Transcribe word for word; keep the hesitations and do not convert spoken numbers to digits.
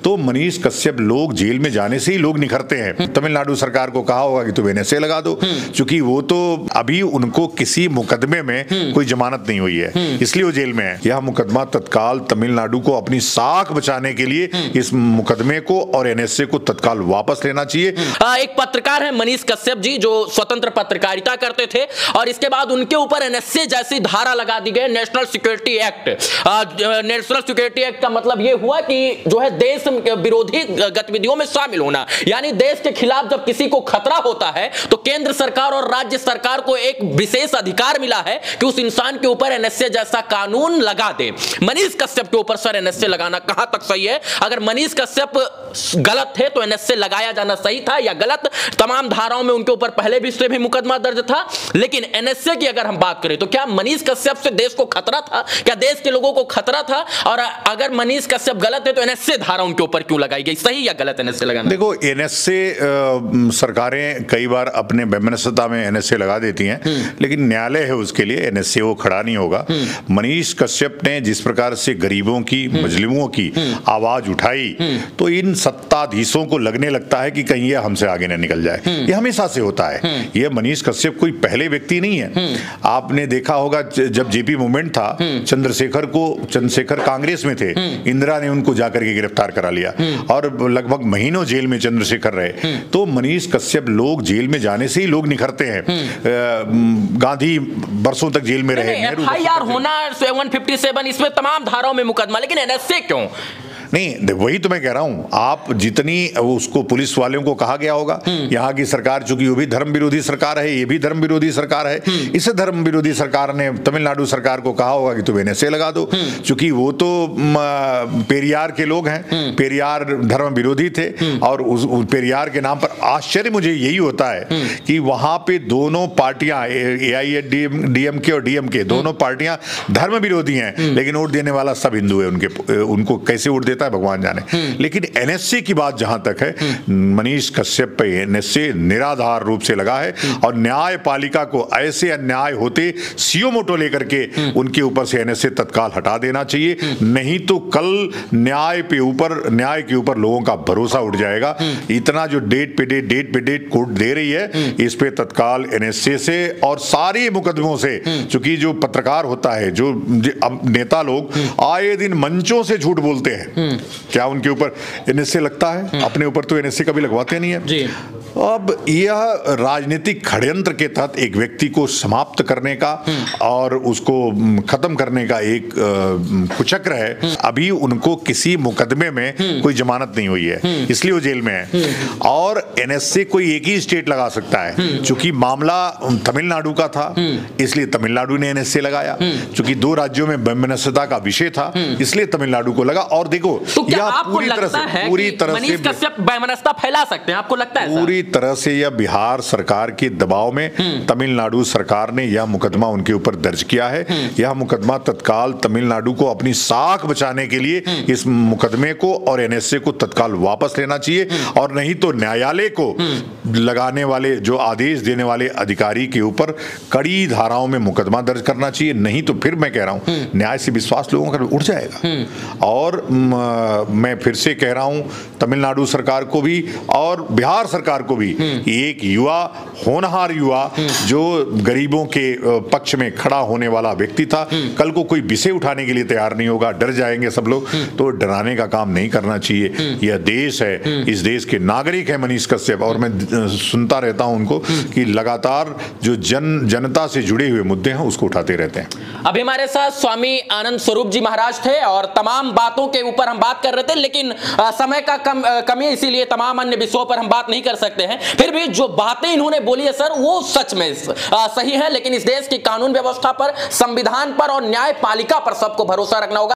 तो मनीष कश्यप लोग जेल में जाने से ही लोग निखरते हैं। तमिलनाडु सरकार को कहा होगा कि तुम एनएसए लगा दो, क्योंकि वो तो अभी उनको किसी मुकदमे में कोई जमानत नहीं हुई है, इसलिए वो जेल में है। यह मुकदमा तत्काल तमिलनाडु को अपनी साख बचाने के लिए इस मुकदमे को और एनएसए को तत्काल वापस लेना चाहिए। एक पत्रकार है मनीष कश्यप जी, जो स्वतंत्र पत्रकारिता करते थे और इसके बाद उनके ऊपर एनएसए जैसी धारा लगा दी गई, national security act. National security act का मतलब यह हुआ कि जो है देश विरोधी गतिविधियों में शामिल होना, यानी देश के खिलाफ जब किसी को खतरा होता है तो केंद्र सरकार और राज्य सरकार को एक विशेष अधिकार मिला है कि उस इंसान के ऊपर एनएसए जैसा कानून लगा दे। मनीष कश्यप के ऊपर सर एनएसए लगाना कहां तक सही है? अगर मनीष कश्यप गलत थे तो एनएसए लगाया जाना सही था या गलत? तमाम धाराओं में उनके ऊपर पहले भी इससे भी मुकदमा दर्ज था, लेकिन एनएसए की अगर हम बात करें तो क्या मनीष कश्यप से देश को खतरा था? क्या देश के लोगों को खतरा था? और अगर मनीष कश्यप गलत है तो एनएसए धारा उनके ऊपर क्यों लगाई गई? सही या गलत एनएसए लगाना? देखो, एनएसए सरकारें कई बार अपने वैमनस्यता में एनएसए लगा देती हैं, लेकिन न्यायालय है उसके लिए, एनएसए वो खड़ा नहीं होगा। मनीष कश्यप ने जिस प्रकार से गरीबों की, मजलूमों की आवाज उठाई, तो इन सत्ताधीशों को लगने लगता है कि कहीं ये हमसे आगे न निकल जाए। ये हमेशा से होता है। ये मनीष कश्यप कोई पहले व्यक्ति नहीं है। आपने देखा होगा जब जेपी मूवमेंट था, चंद्रशेखर को चंद्रशेखर कांग्रेस में थे, इंदिरा ने उनको जाकर के गिरफ्तार करा लिया और लगभग महीनों जेल में चंद्रशेखर रहे। तो मनीष कश्यप लोग जेल में जाने से ही लोग निखरते हैं। गांधी बरसों तक जेल में रहे। एफआईआर होना एक सौ सत्तावन, इसमें तमाम धाराओं में मुकदमा, लेकिन एनएसए क्यों? नहीं, वही तो मैं कह रहा हूं। आप जितनी उसको पुलिस वालों को कहा गया होगा, यहाँ की सरकार चूंकि वो भी धर्म विरोधी सरकार है, ये भी धर्म विरोधी सरकार है, इसे धर्म विरोधी सरकार ने तमिलनाडु सरकार को कहा होगा कि तुम एनएसए लगा दो, क्योंकि वो तो पेरियार के लोग हैं, पेरियार धर्म विरोधी थे। और उस, उस पेरियार के नाम पर आश्चर्य मुझे यही होता है कि वहां पे दोनों पार्टियां, एआईएडीएमके और डीएमके, दोनों पार्टियां धर्म विरोधी हैं, लेकिन वोट देने वाला सब हिंदू है। उनके उनको कैसे वोट देता है भगवान जाने। लेकिन एनएसए की बात जहां तक है, मनीष कश्यप पे एनएसए निराधार रूप से लगा है और न्यायपालिका को ऐसे अन्याय होते सीओ मोटो लेकर के उनके ऊपर से एनएसए तत्काल हटा देना चाहिए। नहीं तो कल न्याय पे ऊपर न्याय के ऊपर लोगों का भरोसा उठ जाएगा। इतना जो डेट पे डेट डेट पे डेट कोर्ट दे रही है, इस पे तत्काल एनएसए से और सारे मुकदमों से, क्योंकि जो पत्रकार होता है, जो नेता लोग आए दिन मंचों से झूठ बोलते हैं, क्या उनके ऊपर एनएसए लगता है? अपने ऊपर तो एनएसए कभी लगवाते नहीं है जी। अब यह राजनीतिक षड्यंत्र के तहत एक व्यक्ति को समाप्त करने का और उसको खत्म करने का एक कुचक्र है। अभी उनको किसी मुकदमे में कोई जमानत नहीं हुई है, इसलिए वो जेल में है। और एनएसए कोई एक ही स्टेट लगा सकता है, क्योंकि मामला तमिलनाडु का था, इसलिए तमिलनाडु ने एनएसए लगाया। क्योंकि दो राज्यों में वैमनस्यता का विषय था, इसलिए तमिलनाडु को लगा। और देखो, तो क्या आपको लगता है पूरी तरह से कश्यप वैमनस्यता फैला सकते हैं? आपको लगता है? पूरी तरह से यह बिहार सरकार के दबाव में तमिलनाडु सरकार ने यह मुकदमा उनके ऊपर दर्ज किया है। यह मुकदमा तत्काल तमिलनाडु को अपनी साख बचाने के लिए इस मुकदमे को और एनएसए को तत्काल वापस लेना चाहिए। और नहीं तो न्यायालय को लगाने वाले, जो आदेश देने वाले अधिकारी के ऊपर कड़ी धाराओं में मुकदमा दर्ज करना चाहिए। नहीं तो फिर मैं कह रहा हूं, न्याय से विश्वास लोगों का उठ जाएगा। और मैं फिर से कह रहा हूं, तमिलनाडु सरकार को भी और बिहार सरकार को भी, एक युवा, होनहार युवा, जो गरीबों के पक्ष में खड़ा होने वाला व्यक्ति था, कल को कोई विषय उठाने के लिए तैयार नहीं होगा, डर जाएंगे सब लोग। तो डराने का काम नहीं करना चाहिए। यह देश है, इस देश के नागरिक है मनीष कश्यप। और मैं सुनता रहता हूं उनको कि लगातार जो जन जनता से जुड़े हुए मुद्दे हैं उसको उठाते रहते हैं। अभी हमारे साथ स्वामी आनंद स्वरूप जी महाराज थे और तमाम बातों के ऊपर हम बात कर रहे थे, लेकिन आ, समय का कम कमी, इसीलिए तमाम अन्य विषयों पर हम बात नहीं कर सकते हैं। फिर भी जो बातें इन्होंने बोली है सर, वो सच में आ, सही है। लेकिन इस देश की कानून व्यवस्था पर, संविधान पर और न्यायपालिका पर सबको भरोसा रखना होगा।